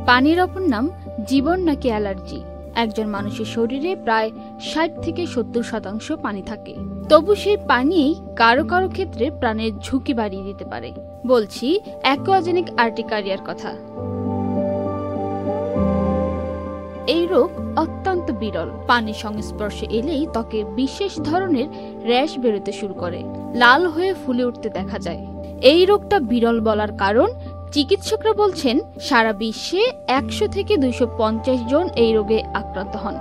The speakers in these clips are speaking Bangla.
পানির অপর নাম জীবন নাকি অ্যালার্জি? একজন মানুষের শরীরে প্রায় ৬০ থেকে ৭০% পানি থাকে, তবু সেই পানি কারো কারো ক্ষেত্রে প্রাণের ঝুঁকি বাড়িয়ে দিতে পারে। বলছি অ্যাকোয়াজেনিক আর্টিকারিয়ার কথা। এই রোগ অত্যন্ত বিরল। পানির সংস্পর্শে এলেই ত্বকে বিশেষ ধরনের র্যাশ বেরোতে শুরু করে, লাল হয়ে ফুলে উঠতে দেখা যায়। এই রোগটা বিরল বলার কারণ, চিকিৎসকরা বলছেন সারা বিশ্বে ১০০ থেকে ২৫০ জন এই রোগে আক্রান্ত হন।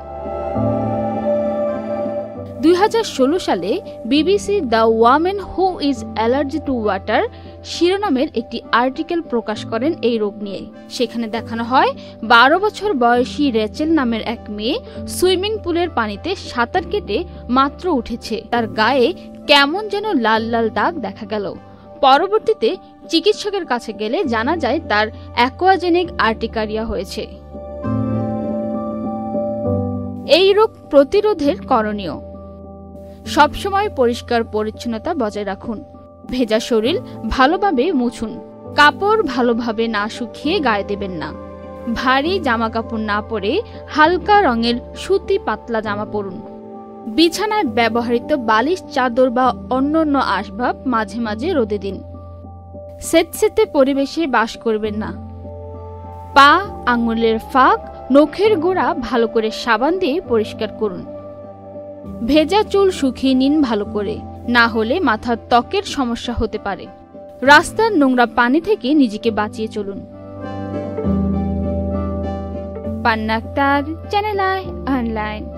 ২০১৬ সালে BBC the women who is allergy to water শিরোনামের একটি আর্টিকেল প্রকাশ করেন এই রোগ নিয়ে। সেখানে দেখানো হয় ১২ বছর বয়সী রেচেল নামের এক মেয়ে সুইমিং পুলের পানিতে সাঁতার কেটে মাত্র উঠেছে, তার গায়ে কেমন যেন লাল লাল দাগ দেখা গেল। পরবর্তীতে চিকিৎসকের কাছে গেলে জানা যায় তার অ্যাকোয়াজেনিক আর্টিকারিয়া হয়েছে। এই রোগ প্রতিরোধের করণীয়: সবসময় পরিষ্কার পরিচ্ছন্নতা বজায় রাখুন। ভেজা শরীর ভালোভাবে মুছুন। কাপড় ভালোভাবে না শুকিয়ে গায়ে দেবেন না। ভারী জামা কাপড় না পরে হালকা রঙের সুতি পাতলা জামা পরুন। বিছানায় ব্যবহৃত বালিশ, চাদর বা অন্যান্য আসবাব মাঝে মাঝে রোদে দিন। স্যাঁতসেঁতে পরিবেশে বাস করবেন না। পা, আঙুলের ফাঁক, নখের গোড়া ভালো করে সাবান দিয়ে পরিষ্কার করুন। ভেজা চুল শুকিয়ে নিন ভালো করে, না হলে মাথার ত্বকের সমস্যা হতে পারে। রাস্তার নোংরা পানি থেকে নিজেকে বাঁচিয়ে চলুন। Panna Akter, channel I online.